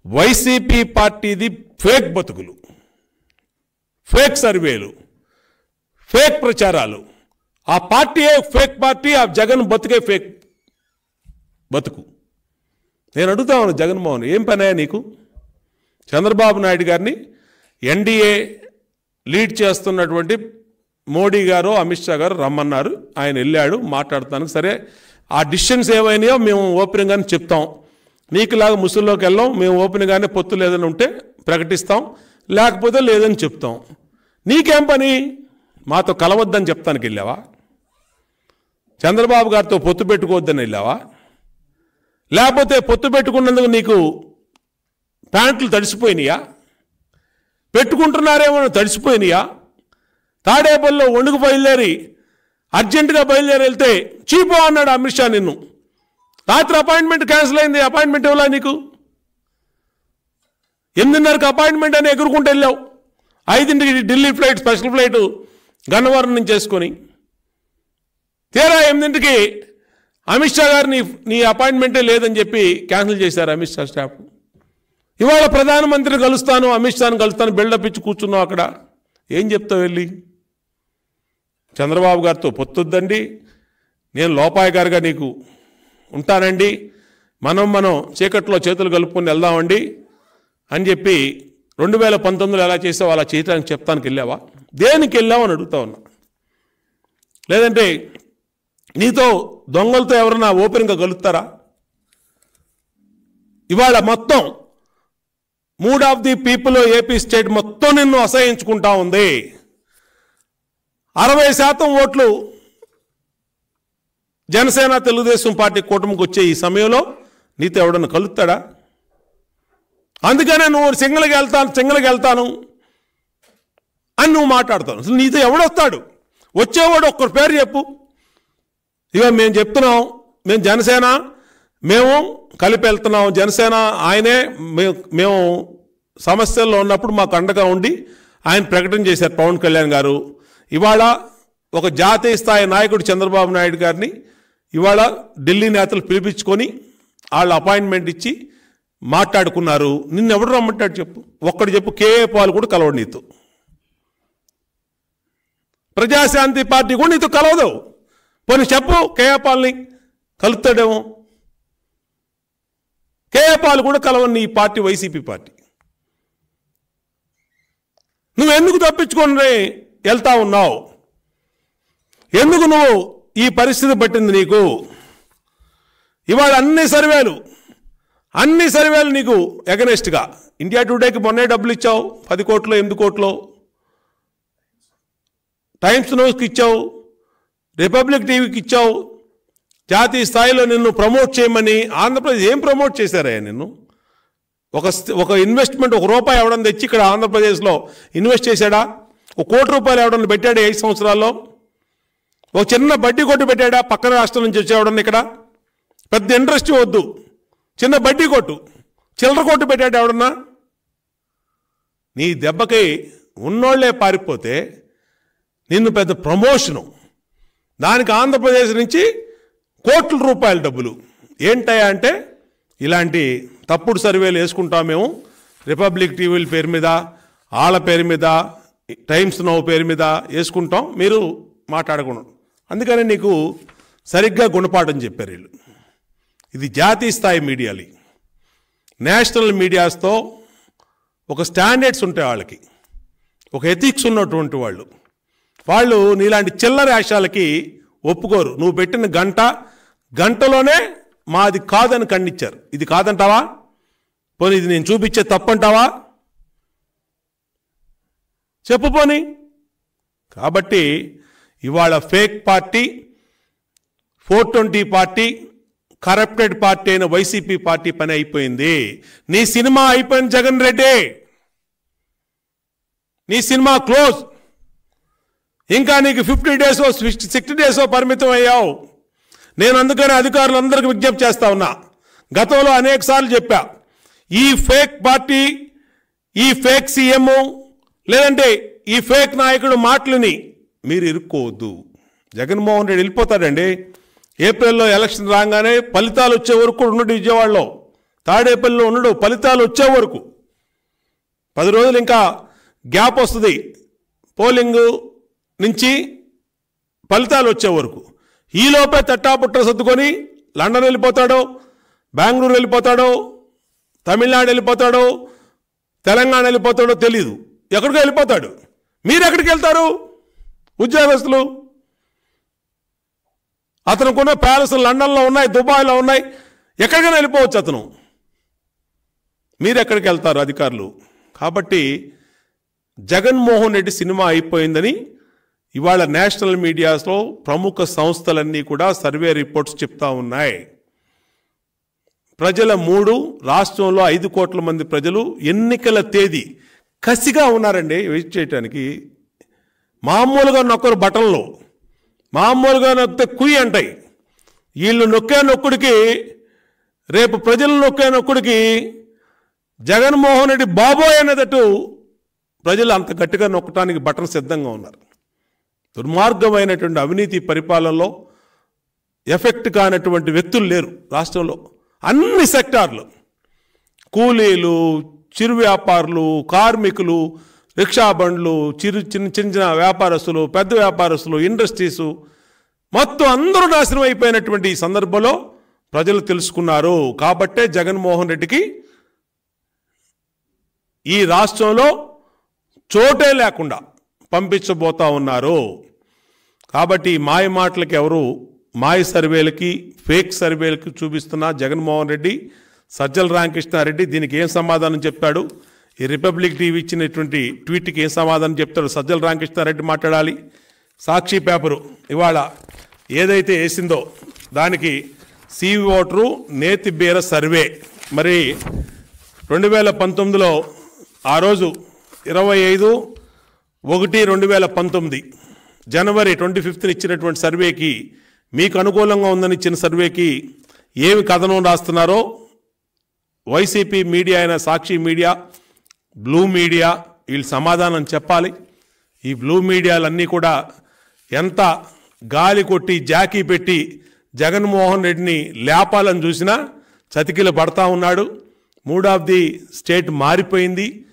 YCP పార్టీది fake బతుకులు, fake సర్వేలు, ఫేక్ ప్రచారాలు. ఆ పార్టీయే ఫేక్ పార్టీ, ఆ జగన్ బతుకే ఫేక్ బతుకు. నేను అడుగుతాను జగన్మోహన్, ఏం పనయ్యా నీకు? చంద్రబాబు నాయుడు గారిని ఎన్డీఏ లీడ్ చేస్తున్నటువంటి మోడీ గారు, అమిత్ షా గారు రమ్మన్నారు. ఆయన వెళ్ళాడు మాట్లాడతానికి. సరే, ఆ డిసిషన్స్ ఏమైనాయో మేము ఓపెన్గానే చెప్తాం. నీకులాగా ముసుల్లోకి వెళ్ళాం. మేము ఓపెన్గానే పొత్తు లేదని ఉంటే ప్రకటిస్తాం, లేకపోతే లేదని చెప్తాం. నీకేం పని? మాతో కలవద్దని చెప్తానికి వెళ్ళావా? చంద్రబాబు గారితో పొత్తు పెట్టుకోవద్దని వెళ్ళావా? లేకపోతే పొత్తు పెట్టుకున్నందుకు నీకు ప్యాంట్లు తడిసిపోయినాయా? పెట్టుకుంటున్నారేమో తడిసిపోయినాయా? తాడేపల్లిలో ఒండుకు బయలుదేరి అర్జెంటుగా బయలుదేరి వెళ్తే చీపో అన్నాడు అమిత్ షా నిన్ను. రాత్రి అపాయింట్మెంట్ క్యాన్సిల్ అయింది. అపాయింట్మెంట్ ఇవ్వలా నీకు? 8:30కి అపాయింట్మెంట్ అని ఎగురుకుంటూ వెళ్ళావు. 5ంటికి Delhi flight, special flight Gannavaram నుంచి చేసుకొని, తీరా 8ంటికి అమిత్ షా గారు నీ అపాయింట్మెంటే లేదని చెప్పి క్యాన్సిల్ చేశారు అమిత్ షా స్టాఫ్. ఇవాళ ప్రధానమంత్రిని కలుస్తాను, అమిత్ షాను కలుస్తాను బిల్డప్ ఇచ్చి కూర్చున్నావు అక్కడ. ఏం చెప్తావు వెళ్ళి? చంద్రబాబు గారితో పొత్తొద్దండి, నేను లోపాయి గారుగా నీకు ఉంటానండి, మనం చీకట్లో చేతులు కలుపుకొని వెళ్దామండి అని చెప్పి 2019లో ఎలా చేసావు అలా చేయడానికి చెప్తానికి వెళ్ళావా? దేనికి వెళ్ళావు అని అడుగుతా ఉన్నా. లేదంటే నీతో దొంగలతో ఎవరన్నా ఓపెన్గా కలుస్తారా? ఇవాళ మొత్తం 3 of the people AP state మొత్తం నిన్ను అసహించుకుంటా ఉంది. 60% ఓట్లు జనసేన తెలుగుదేశం పార్టీ కూటమికి వచ్చే ఈ సమయంలో నీతో ఎవడన్నా కలుస్తాడా? అందుకనే నువ్వు సింగల్కి వెళ్తాను అని నువ్వు మాట్లాడతావు. అసలు నీతో ఎవడొస్తాడు? వచ్చేవాడు ఒక్కరి పేరు చెప్పు. ఇక మేము చెప్తున్నాం, మేము జనసేన, మేము కలిపి వెళ్తున్నాం. జనసేన ఆయనే, మేము సమస్యల్లో ఉన్నప్పుడు మాకు అండగా ఉండి ఆయన ప్రకటన చేశారు పవన్ కళ్యాణ్ గారు. ఇవాళ ఒక జాతీయ స్థాయి నాయకుడు చంద్రబాబు నాయుడు గారిని ఇవాళ ఢిల్లీ నేతలు పిలిపించుకొని వాళ్ళు అపాయింట్మెంట్ ఇచ్చి మాట్లాడుకున్నారు. నిన్ను ఎవడు రమ్మంటాడు చెప్పు? ఒక్కడు చెప్పు. కేఏ పాల్ కూడా కలవడు నీతో. ప్రజాశాంతి పార్టీ కూడా నీతో కలవదు. పోనీ చెప్పు, కేఏ పాల్ని కలుస్తాడేమో. కేఏ పాల్ కూడా కలవని నీ పార్టీ వైసీపీ పార్టీ. నువ్వెందుకు తప్పించుకొని వెళ్తా ఉన్నావు? ఎందుకు నువ్వు ఈ పరిస్థితి పట్టింది నీకు? ఇవాళ అన్ని సర్వేలు నీకు ఎగనెస్ట్గా. ఇండియా టుడేకి మొన్నే డబ్బులు ఇచ్చావు, 10 కోట్లు 8 కోట్లు. టైమ్స్ న్యూస్కి ఇచ్చావు, రిపబ్లిక్ టీవీకి ఇచ్చావు. జాతీయ స్థాయిలో నిన్ను ప్రమోట్ చేయమని ఆంధ్రప్రదేశ్ ఏం ప్రమోట్ చేశారా నిన్ను? ఒక ఇన్వెస్ట్మెంట్, ₹1 ఎవడన్నా తెచ్చి ఇక్కడ ఆంధ్రప్రదేశ్లో ఇన్వెస్ట్ చేశాడా? ₹1 కోటి ఎవడన్నా పెట్టాడా 5 సంవత్సరాల్లో? ఒక చిన్న బడ్డీ కొట్టు పెట్టాడా? పక్కన రాష్ట్రం నుంచి వచ్చేవాడన్నా ఇక్కడ? పెద్ద ఇండస్ట్రీ వద్దు, చిన్న బడ్డీ కొట్టు, చిల్లర కొట్టు పెట్టాడు ఎవడన్నా? నీ దెబ్బకి ఉన్నోళ్లే పారిపోతే నిన్ను పెద్ద ప్రమోషను, దానికి ఆంధ్రప్రదేశ్ నుంచి కోట్ల రూపాయల డబ్బులు. ఏంటయ్యా అంటే, ఇలాంటి తప్పుడు సర్వేలు వేసుకుంటాం మేము, రిపబ్లిక్ టీవీల పేరు మీద, వాళ్ళ పేరు మీద, టైమ్స్ నౌ పేరు మీద వేసుకుంటాం, మీరు మాట్లాడకూడదు. అందుకని నీకు సరిగ్గా గుణపాఠం చెప్పారు వీళ్ళు. ఇది జాతీయ స్థాయి మీడియాలు. నేషనల్ మీడియాస్తో ఒక స్టాండర్డ్స్ ఉంటాయి వాళ్ళకి, ఒక ఎథిక్స్ ఉన్నటువంటి వాళ్ళు నీలాంటి చిల్లర యాశాలకి ఒప్పుకోరు. నువ్వు పెట్టిన గంటలోనే మాది కాదని ఖండించారు. ఇది కాదంటావా? పోనీ ఇది నేను చూపించే తప్పంటావా? చెప్పు పోనీ. కాబట్టి ఇవాళ fake party, 420 party, corrupted party అయిన వైసీపీ పార్టీ పని అయిపోయింది. నీ సినిమా అయిపోయింది జగన్ రెడ్డి, నీ సినిమా క్లోజ్. ఇంకా నీకు 50 డేసో 60 డేసో పరిమితం అయ్యావు. నేను అందుకని అధికారులందరికీ విజ్ఞప్తి చేస్తా ఉన్నా. గతంలో అనేక సార్లు చెప్పా, ఈ ఫేక్ పార్టీ, ఈ ఫేక్ సీఎం, లేదంటే ఈ ఫేక్ నాయకుడు మాటలని మీరు ఇరుక్కోవద్దు. జగన్మోహన్ రెడ్డి వెళ్ళిపోతాడండి. ఏప్రిల్లో ఎలక్షన్ రాగానే ఫలితాలు వచ్చే వరకు కూడా ఉన్నట్టు విజయవాడలో తాడేపల్లిలో ఉన్నాడు. ఫలితాలు వచ్చే వరకు 10 రోజులు ఇంకా గ్యాప్ వస్తుంది పోలింగ్ నుంచి ఫలితాలు వచ్చే వరకు. ఈలోపే తట్టాపుట్ట సర్దుకొని లండన్ వెళ్ళిపోతాడో, బెంగళూరు వెళ్ళిపోతాడో, తమిళనాడు వెళ్ళిపోతాడో, తెలంగాణ వెళ్ళిపోతాడో తెలీదు. ఎక్కడికో వెళ్ళిపోతాడు. మీరు ఎక్కడికి వెళ్తారు? ఉద్యోగస్తులు. అతనుకున్న ప్యాలెస్లు లండన్లో ఉన్నాయి, దుబాయ్లో ఉన్నాయి, ఎక్కడికైనా వెళ్ళిపోవచ్చు అతను. మీరు ఎక్కడికి వెళ్తారు అధికారులు? కాబట్టి జగన్మోహన్ రెడ్డి సినిమా అయిపోయిందని ఇవాళ నేషనల్ మీడియాస్లో ప్రముఖ సంస్థలన్నీ కూడా సర్వే రిపోర్ట్స్ చెప్తా ఉన్నాయి. ప్రజల 3, రాష్ట్రంలో 5 కోట్ల మంది ప్రజలు ఎన్నికల తేదీ కసిగా ఉన్నారండి వెయిట్ చేయటానికి. మామూలుగా నొక్కరు బటన్లో, మామూలుగా నొక్కితే కుయ్యి అంటాయి. వీళ్ళు నొక్కే నొక్కుడికి, రేపు ప్రజలు నొక్కే నొక్కుడికి జగన్మోహన్ రెడ్డి బాబోయ్ అనేటట్టు ప్రజలు అంత గట్టిగా నొక్కటానికి బటన్ సిద్ధంగా ఉన్నారు. దుర్మార్గమైనటువంటి అవినీతి పరిపాలనలో ఎఫెక్ట్ కానటువంటి వ్యక్తులు లేరు రాష్ట్రంలో. అన్ని సెక్టార్లు, కూలీలు, చిరు వ్యాపారులు, కార్మికులు, రిక్షా బండ్లు, చిన్న చిన్న వ్యాపారస్తులు, పెద్ద వ్యాపారస్తులు, ఇండస్ట్రీసు మొత్తం అందరూ నాశనం అయిపోయినటువంటి ఈ సందర్భంలో ప్రజలు తెలుసుకున్నారు. కాబట్టే జగన్మోహన్ రెడ్డికి ఈ రాష్ట్రంలో చోటే లేకుండా పంపించబోతా ఉన్నారు. కాబట్టి మాయ మాటలకి ఎవరు మాయ సర్వేలకి, ఫేక్ సర్వేలకి చూపిస్తున్న జగన్మోహన్ రెడ్డి, సజ్జల రామకృష్ణారెడ్డి దీనికి ఏం సమాధానం చెప్పాడు? ఈ రిపబ్లిక్ టీవీ ఇచ్చినటువంటి ట్వీట్కి ఏం సమాధానం చెప్తాడు? సజ్జల రామకృష్ణారెడ్డి మాట్లాడాలి. సాక్షి పేపరు ఇవాళ ఏదైతే వేసిందో దానికి సి ఓటరు నేతి బీర సర్వే. మరి 2019లో ఆ రోజు 25/1/2019 జనవరి 25న ఇచ్చినటువంటి సర్వేకి, మీకు అనుకూలంగా ఉందని ఇచ్చిన సర్వేకి ఏమి కథనం రాస్తున్నారో వైసీపీ మీడియా అయిన సాక్షి మీడియా, బ్లూ మీడియా వీళ్ళు సమాధానం చెప్పాలి. ఈ బ్లూ మీడియాలన్నీ కూడా ఎంత గాలి కొట్టి జాకీ పెట్టి జగన్మోహన్ రెడ్డిని లేపాలని చూసినా చతికిల పడతా ఉన్నాడు. మూడ్ ఆఫ్ ది స్టేట్ మారిపోయింది.